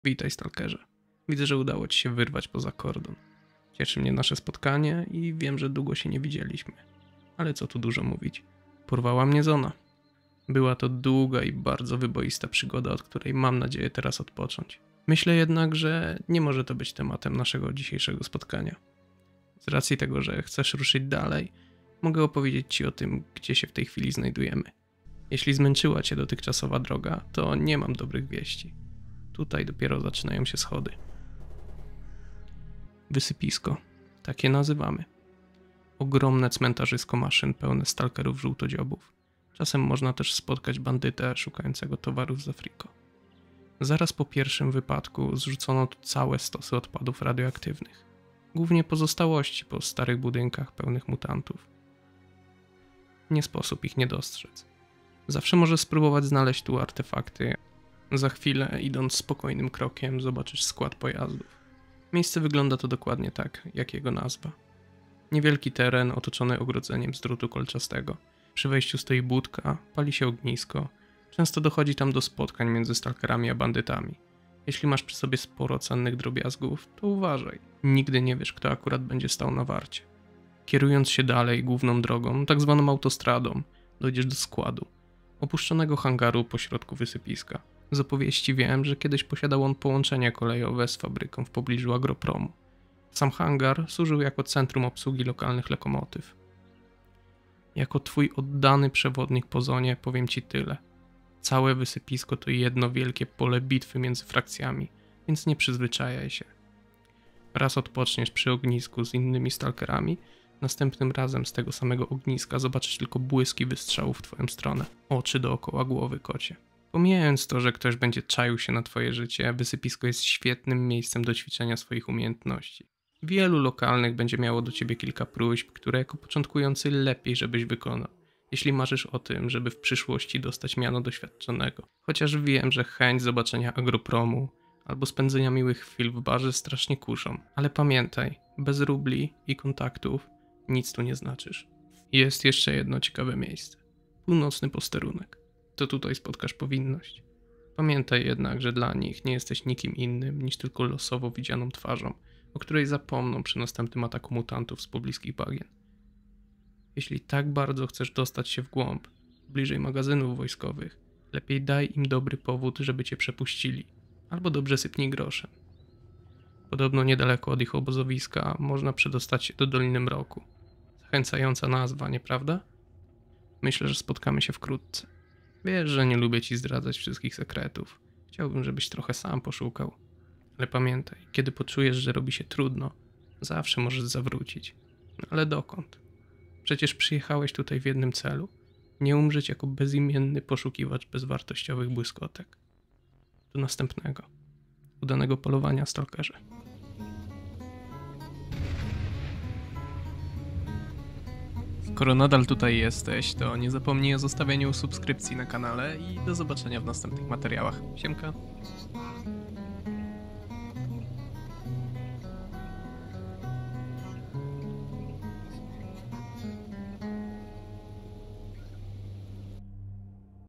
Witaj, stalkerze. Widzę, że udało ci się wyrwać poza kordon. Cieszy mnie nasze spotkanie i wiem, że długo się nie widzieliśmy. Ale co tu dużo mówić. Porwała mnie Zona. Była to długa i bardzo wyboista przygoda, od której mam nadzieję teraz odpocząć. Myślę jednak, że nie może to być tematem naszego dzisiejszego spotkania. Z racji tego, że chcesz ruszyć dalej, mogę opowiedzieć ci o tym, gdzie się w tej chwili znajdujemy. Jeśli zmęczyła cię dotychczasowa droga, to nie mam dobrych wieści. Tutaj dopiero zaczynają się schody. Wysypisko. Tak je nazywamy. Ogromne cmentarzysko maszyn pełne stalkerów żółtodziobów. Czasem można też spotkać bandytę szukającego towarów z Afriko. Zaraz po pierwszym wypadku zrzucono tu całe stosy odpadów radioaktywnych. Głównie pozostałości po starych budynkach pełnych mutantów. Nie sposób ich nie dostrzec. Zawsze możesz spróbować znaleźć tu artefakty. Za chwilę, idąc spokojnym krokiem, zobaczysz skład pojazdów. Miejsce wygląda to dokładnie tak, jak jego nazwa. Niewielki teren otoczony ogrodzeniem z drutu kolczastego. Przy wejściu stoi budka, pali się ognisko. Często dochodzi tam do spotkań między stalkerami a bandytami. Jeśli masz przy sobie sporo cennych drobiazgów, to uważaj. Nigdy nie wiesz, kto akurat będzie stał na warcie. Kierując się dalej główną drogą, tak zwaną autostradą, dojdziesz do składu. Opuszczonego hangaru pośrodku wysypiska. Z opowieści wiem, że kiedyś posiadał on połączenia kolejowe z fabryką w pobliżu Agropromu. Sam hangar służył jako centrum obsługi lokalnych lokomotyw. Jako twój oddany przewodnik po zonie powiem ci tyle. Całe wysypisko to jedno wielkie pole bitwy między frakcjami, więc nie przyzwyczajaj się. Raz odpoczniesz przy ognisku z innymi stalkerami, następnym razem z tego samego ogniska zobaczysz tylko błyski wystrzałów w twoją stronę. Oczy dookoła głowy, kocie. Pomijając to, że ktoś będzie czaił się na twoje życie, wysypisko jest świetnym miejscem do ćwiczenia swoich umiejętności. Wielu lokalnych będzie miało do ciebie kilka próśb, które jako początkujący lepiej, żebyś wykonał, jeśli marzysz o tym, żeby w przyszłości dostać miano doświadczonego. Chociaż wiem, że chęć zobaczenia Agropromu albo spędzenia miłych chwil w barze strasznie kuszą. Ale pamiętaj, bez rubli i kontaktów nic tu nie znaczysz. Jest jeszcze jedno ciekawe miejsce. Północny posterunek. To tutaj spotkasz powinność. Pamiętaj jednak, że dla nich nie jesteś nikim innym niż tylko losowo widzianą twarzą, o której zapomną przy następnym ataku mutantów z pobliskich bagien. Jeśli tak bardzo chcesz dostać się w głąb, bliżej magazynów wojskowych, lepiej daj im dobry powód, żeby cię przepuścili, albo dobrze sypnij groszem. Podobno niedaleko od ich obozowiska można przedostać się do Doliny Mroku. Zachęcająca nazwa, nieprawda? Myślę, że spotkamy się wkrótce. Wiesz, że nie lubię ci zdradzać wszystkich sekretów. Chciałbym, żebyś trochę sam poszukał. Ale pamiętaj, kiedy poczujesz, że robi się trudno, zawsze możesz zawrócić. No ale dokąd? Przecież przyjechałeś tutaj w jednym celu. Nie umrzeć jako bezimienny poszukiwacz bezwartościowych błyskotek. Do następnego. Udanego polowania, stalkerze. Skoro nadal tutaj jesteś, to nie zapomnij o zostawieniu subskrypcji na kanale i do zobaczenia w następnych materiałach. Siemka!